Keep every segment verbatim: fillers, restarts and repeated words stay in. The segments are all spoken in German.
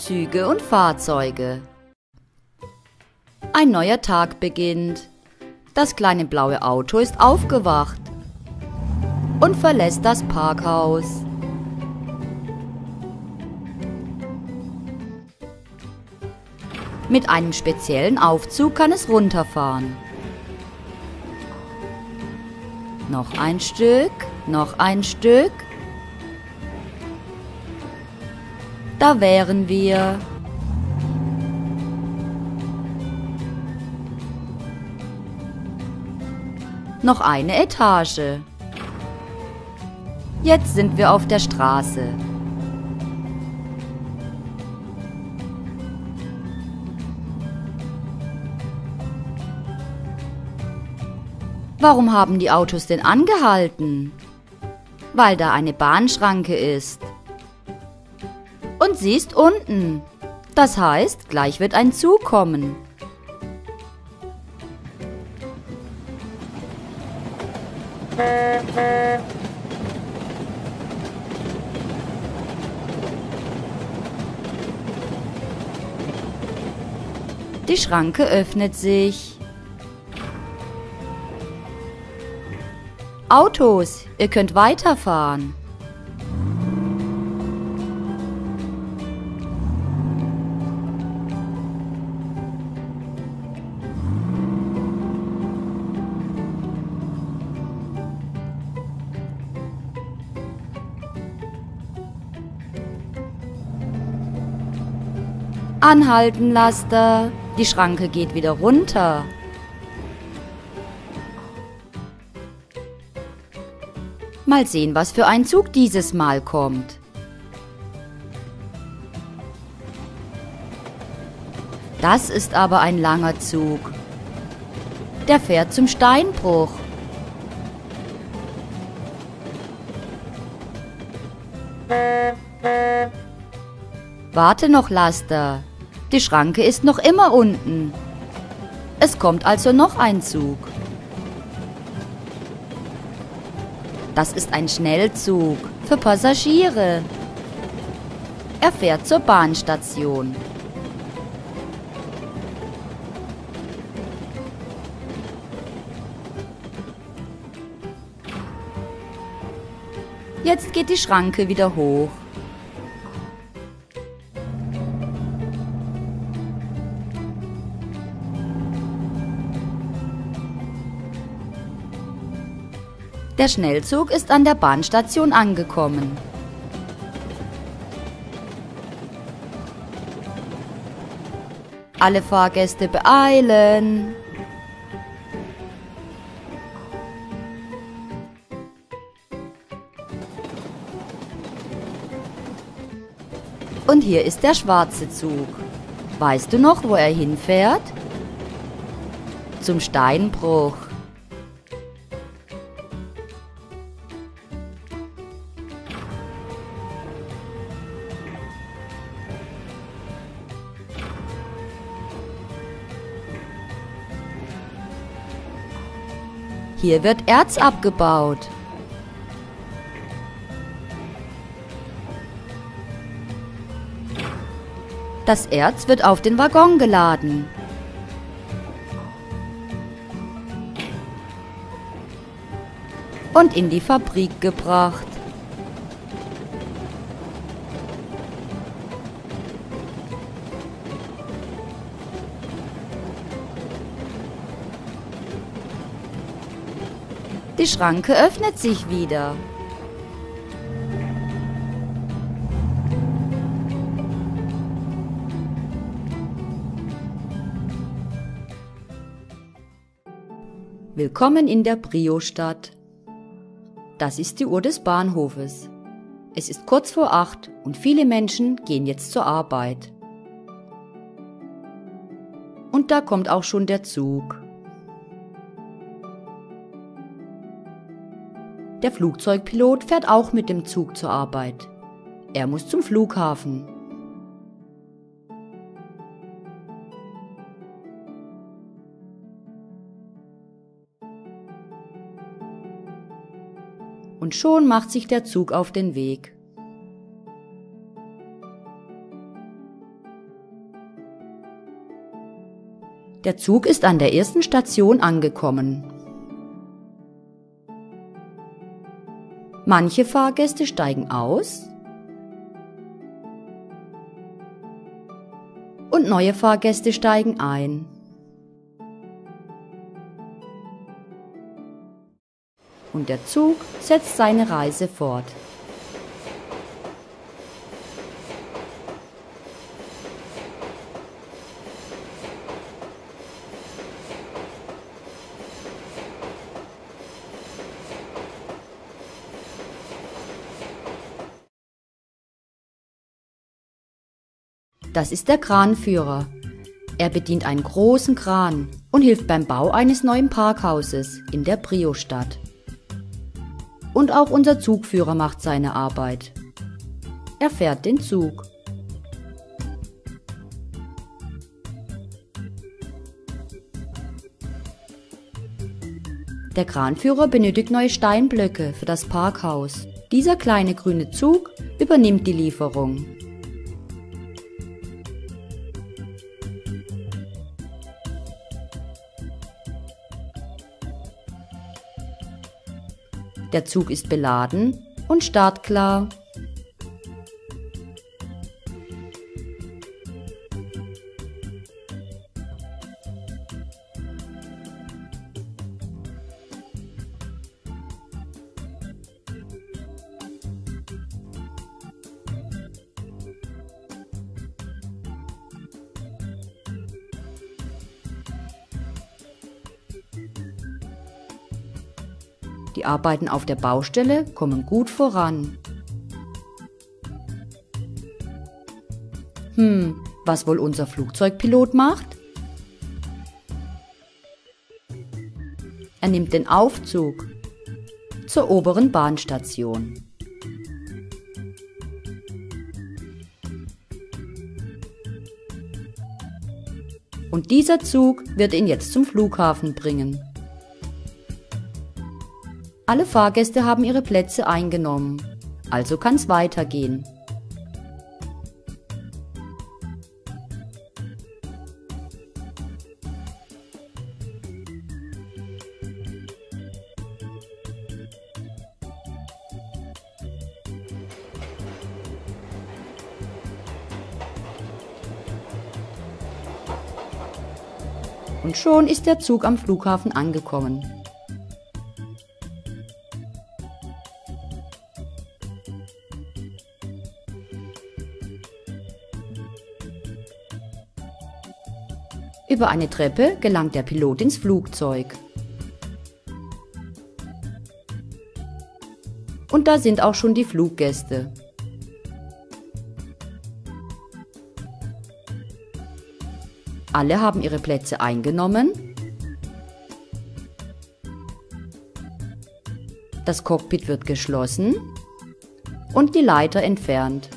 Züge und Fahrzeuge. Ein neuer Tag beginnt. Das kleine blaue Auto ist aufgewacht und verlässt das Parkhaus. Mit einem speziellen Aufzug kann es runterfahren. Noch ein Stück, noch ein Stück. Da wären wir. Noch eine Etage. Jetzt sind wir auf der Straße. Warum haben die Autos denn angehalten? Weil da eine Bahnschranke ist. Und sie ist unten. Das heißt, gleich wird ein Zug kommen. Die Schranke öffnet sich. Autos, ihr könnt weiterfahren. Anhalten, Laster. Die Schranke geht wieder runter. Mal sehen, was für ein Zug dieses Mal kommt. Das ist aber ein langer Zug. Der fährt zum Steinbruch. Warte noch, Laster. Die Schranke ist noch immer unten. Es kommt also noch ein Zug. Das ist ein Schnellzug für Passagiere. Er fährt zur Bahnstation. Jetzt geht die Schranke wieder hoch. Der Schnellzug ist an der Bahnstation angekommen. Alle Fahrgäste beeilen. Und hier ist der schwarze Zug. Weißt du noch, wo er hinfährt? Zum Steinbruch. Hier wird Erz abgebaut. Das Erz wird auf den Waggon geladen. Und in die Fabrik gebracht. Die Schranke öffnet sich wieder. Willkommen in der Brio-Stadt. Das ist die Uhr des Bahnhofes. Es ist kurz vor acht und viele Menschen gehen jetzt zur Arbeit. Und da kommt auch schon der Zug. Der Flugzeugpilot fährt auch mit dem Zug zur Arbeit. Er muss zum Flughafen. Und schon macht sich der Zug auf den Weg. Der Zug ist an der ersten Station angekommen. Manche Fahrgäste steigen aus und neue Fahrgäste steigen ein. Und der Zug setzt seine Reise fort. Das ist der Kranführer. Er bedient einen großen Kran und hilft beim Bau eines neuen Parkhauses in der Brio-Stadt. Und auch unser Zugführer macht seine Arbeit. Er fährt den Zug. Der Kranführer benötigt neue Steinblöcke für das Parkhaus. Dieser kleine grüne Zug übernimmt die Lieferung. Der Zug ist beladen und startklar. Die Arbeiten auf der Baustelle kommen gut voran. Hm, was wohl unser Flugzeugpilot macht? Er nimmt den Aufzug zur oberen Bahnstation. Und dieser Zug wird ihn jetzt zum Flughafen bringen. Alle Fahrgäste haben ihre Plätze eingenommen, also kann es weitergehen. Und schon ist der Zug am Flughafen angekommen. Über eine Treppe gelangt der Pilot ins Flugzeug. Und da sind auch schon die Fluggäste. Alle haben ihre Plätze eingenommen. Das Cockpit wird geschlossen und die Leiter entfernt.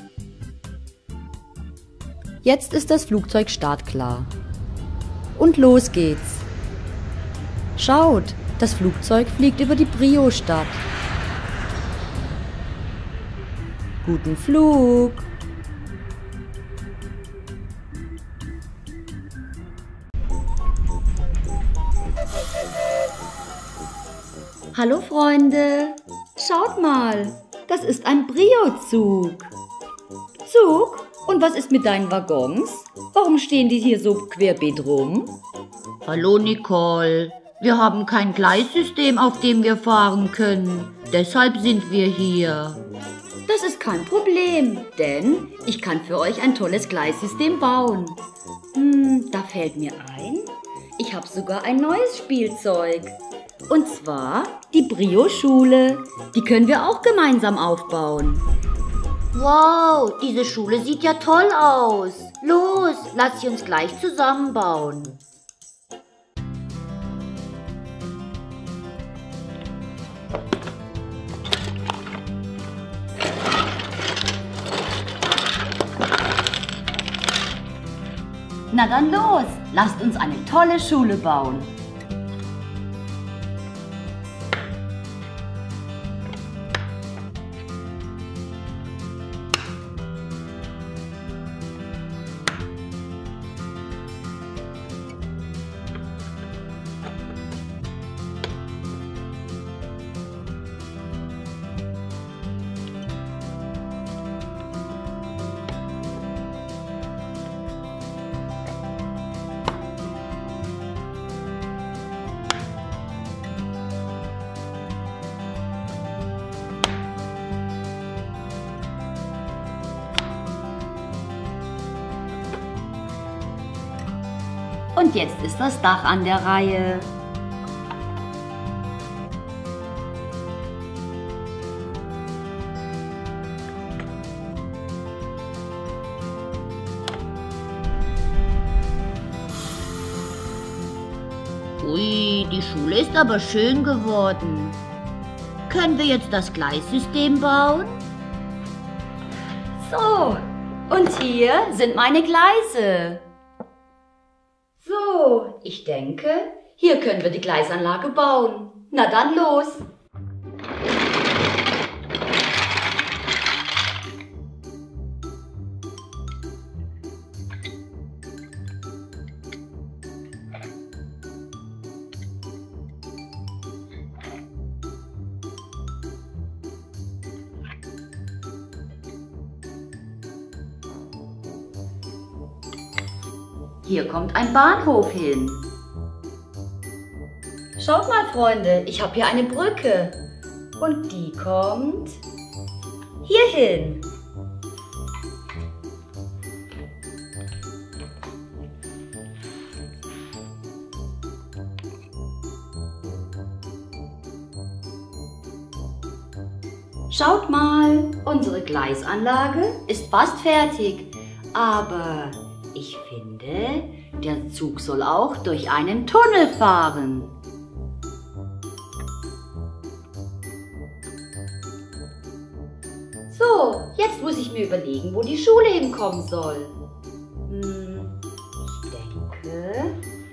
Jetzt ist das Flugzeug startklar. Und los geht's. Schaut, das Flugzeug fliegt über die Brio-Stadt. Guten Flug! Hallo Freunde, schaut mal, das ist ein Brio-Zug. Zug? Und was ist mit deinen Waggons? Warum stehen die hier so querbeet rum? Hallo Nicole, wir haben kein Gleissystem, auf dem wir fahren können. Deshalb sind wir hier. Das ist kein Problem, denn ich kann für euch ein tolles Gleissystem bauen. Hm, da fällt mir ein, ich habe sogar ein neues Spielzeug. Und zwar die Brio-Schule. Die können wir auch gemeinsam aufbauen. Wow, diese Schule sieht ja toll aus. Los, lass sie uns gleich zusammenbauen. Na dann los, lasst uns eine tolle Schule bauen. Und jetzt ist das Dach an der Reihe. Ui, die Schule ist aber schön geworden. Können wir jetzt das Gleissystem bauen? So, und hier sind meine Gleise. So, ich denke, hier können wir die Gleisanlage bauen. Na dann los! Hier kommt ein Bahnhof hin. Schaut mal, Freunde, ich habe hier eine Brücke. Und die kommt hier hin. Schaut mal, unsere Gleisanlage ist fast fertig. Aber ich finde, der Zug soll auch durch einen Tunnel fahren. So, jetzt muss ich mir überlegen, wo die Schule hinkommen soll. Hm, ich denke,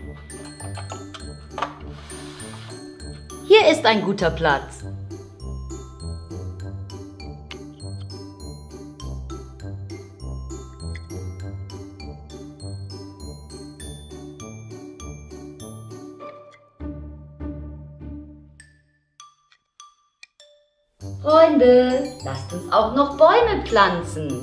hier ist ein guter Platz. Freunde, lasst uns auch noch Bäume pflanzen.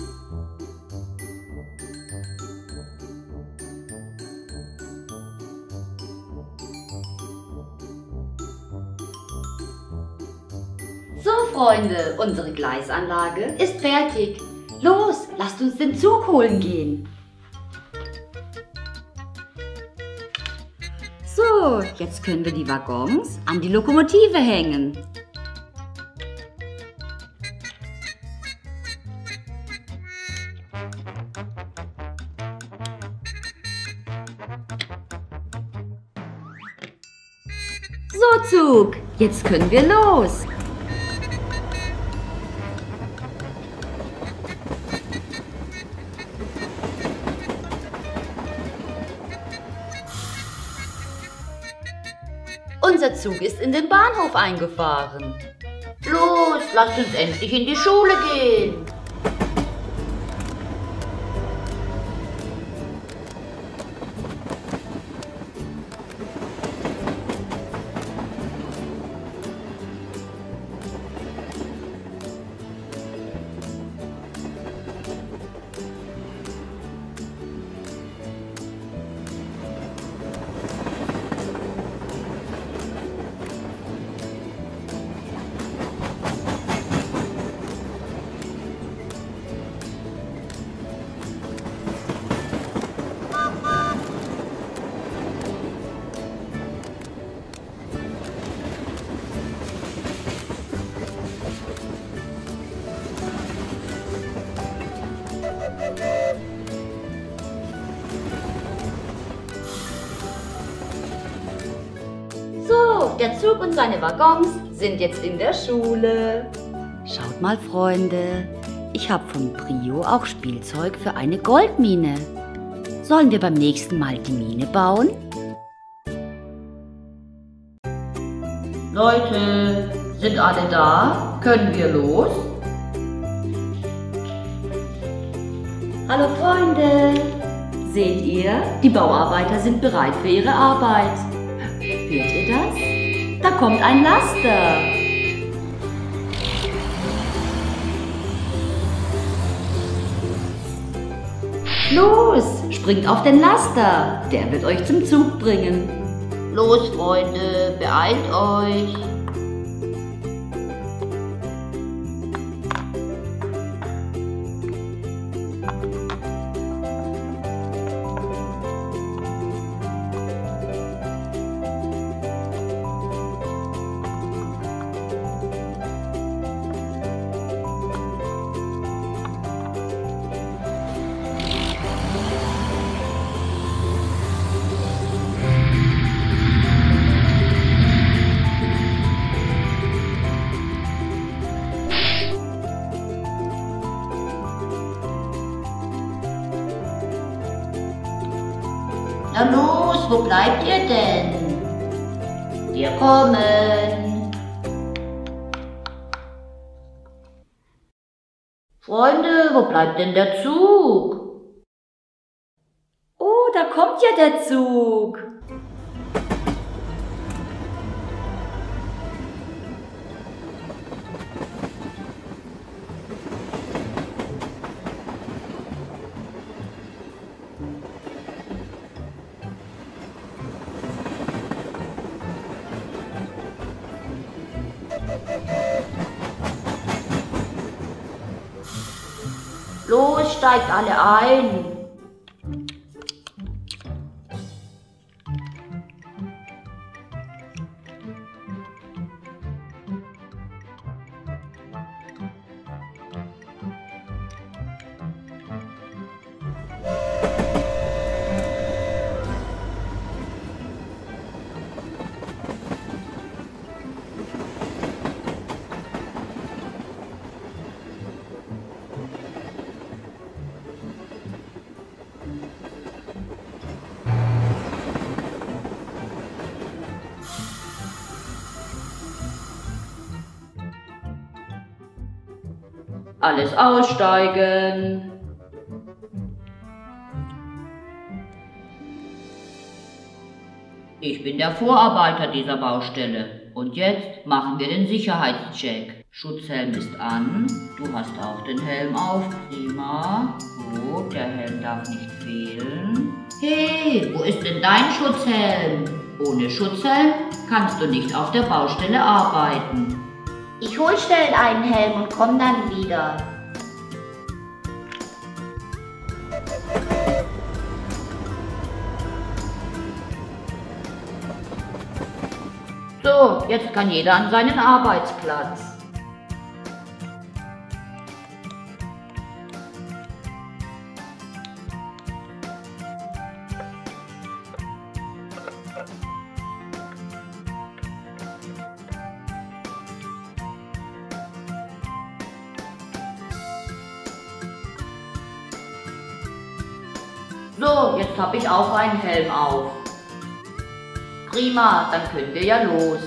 So, Freunde, unsere Gleisanlage ist fertig. Los, lasst uns den Zug holen gehen. So, jetzt können wir die Waggons an die Lokomotive hängen. So, Zug, jetzt können wir los. Unser Zug ist in den Bahnhof eingefahren. Los, lasst uns endlich in die Schule gehen. So, der Zug und seine Waggons sind jetzt in der Schule. Schaut mal, Freunde, ich habe von Prio auch Spielzeug für eine Goldmine. Sollen wir beim nächsten Mal die Mine bauen? Leute, sind alle da? Können wir los? Hallo Freunde! Seht ihr, die Bauarbeiter sind bereit für ihre Arbeit. Hört ihr das? Da kommt ein Laster. Los, springt auf den Laster. Der wird euch zum Zug bringen. Los, Freunde, beeilt euch. Na los, wo bleibt ihr denn? Wir kommen. Freunde, wo bleibt denn der Zug? Oh, da kommt ja der Zug. Los, steigt alle ein. Alles aussteigen. Ich bin der Vorarbeiter dieser Baustelle und jetzt machen wir den Sicherheitscheck. Schutzhelm ist an, du hast auch den Helm auf, prima. Gut, der Helm darf nicht fehlen. Hey, wo ist denn dein Schutzhelm? Ohne Schutzhelm kannst du nicht auf der Baustelle arbeiten. Ich hol schnell einen Helm und komm dann wieder. So, jetzt kann jeder an seinen Arbeitsplatz. So, jetzt habe ich auch einen Helm auf. Prima, dann können wir ja los.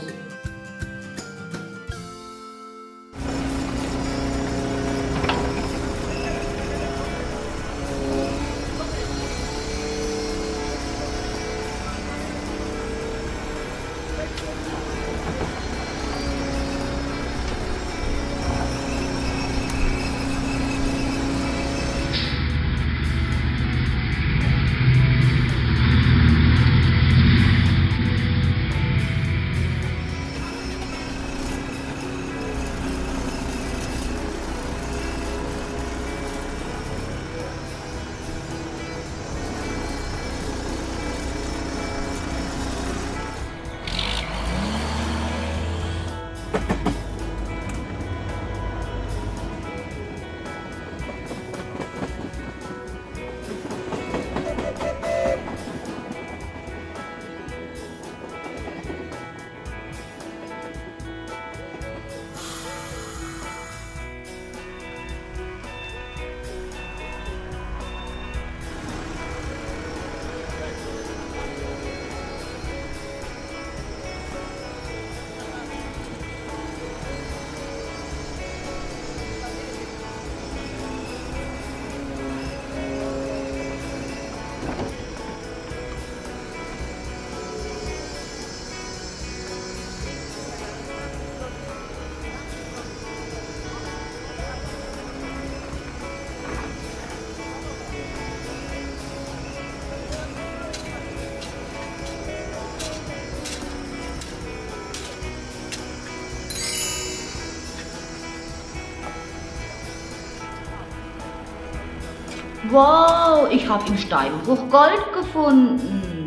Wow, ich habe im Steinbruch Gold gefunden.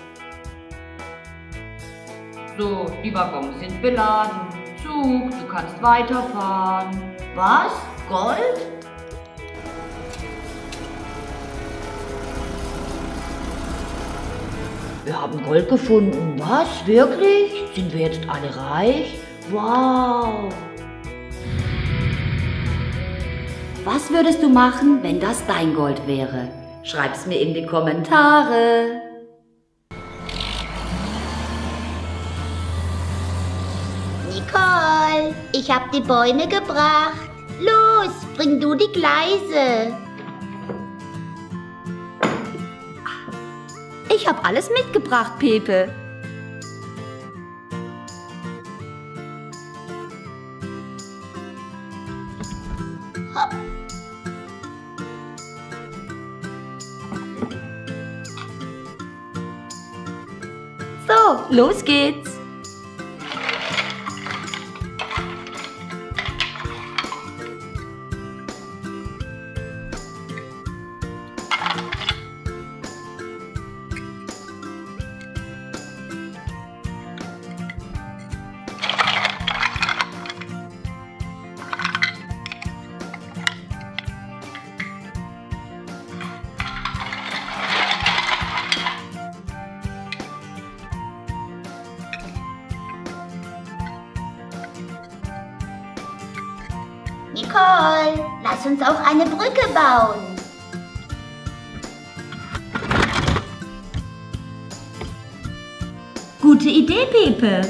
So, die Waggons sind beladen. Zug, du kannst weiterfahren. Was? Gold? Wir haben Gold gefunden. Was? Wirklich? Sind wir jetzt alle reich? Wow. Was würdest du machen, wenn das dein Gold wäre? Schreib's mir in die Kommentare. Nicole, ich habe die Bäume gebracht. Los, bring du die Gleise. Ich habe alles mitgebracht, Pepe. Hopp. So, los geht's. Nicole, lass uns auch eine Brücke bauen. Gute Idee, Pepe.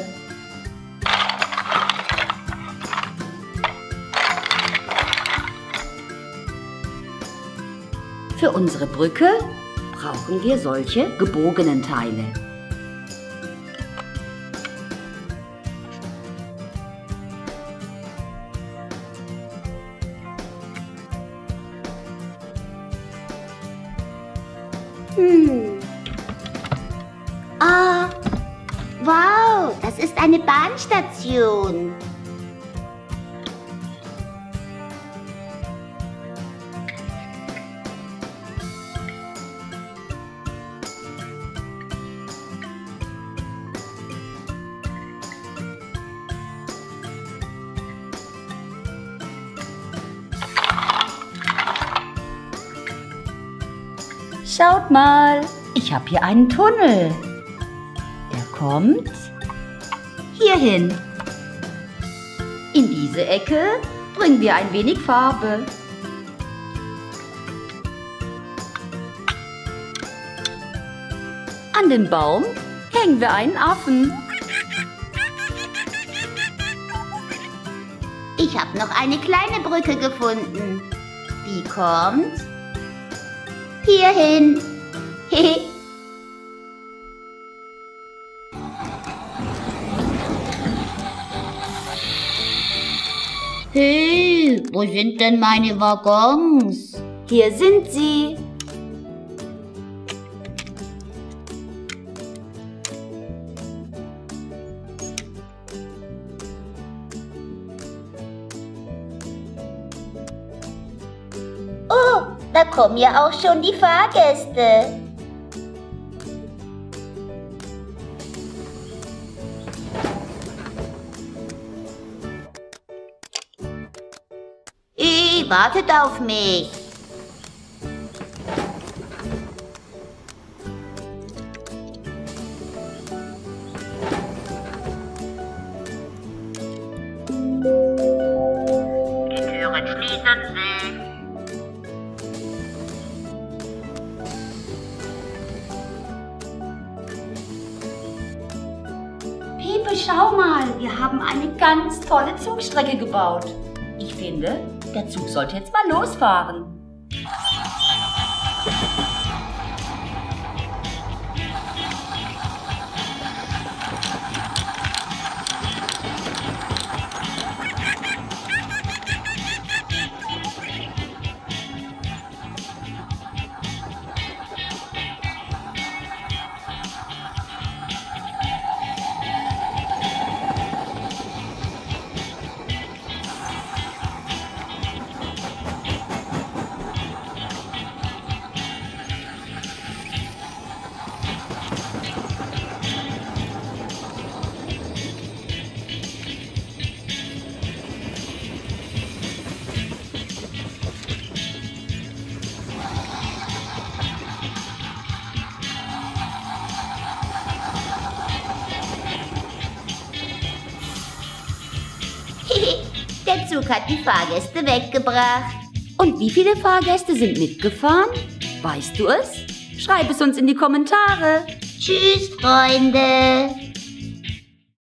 Für unsere Brücke brauchen wir solche gebogenen Teile. Hm. Ah, wow, das ist eine Bahnstation. Schaut mal, ich habe hier einen Tunnel. Der kommt hierhin. In diese Ecke bringen wir ein wenig Farbe. An den Baum hängen wir einen Affen. Ich habe noch eine kleine Brücke gefunden. Die kommt hierhin. Hehe. Hey, wo sind denn meine Waggons? Hier sind sie. Oh, da kommen ja auch schon die Fahrgäste. Hey, wartet auf mich. Die Türen schließen sich. Pepe, schau mal, wir haben eine ganz tolle Zugstrecke gebaut. Ich finde, der Zug sollte jetzt mal losfahren. Der Zug hat die Fahrgäste weggebracht. Und wie viele Fahrgäste sind mitgefahren? Weißt du es? Schreib es uns in die Kommentare. Tschüss, Freunde.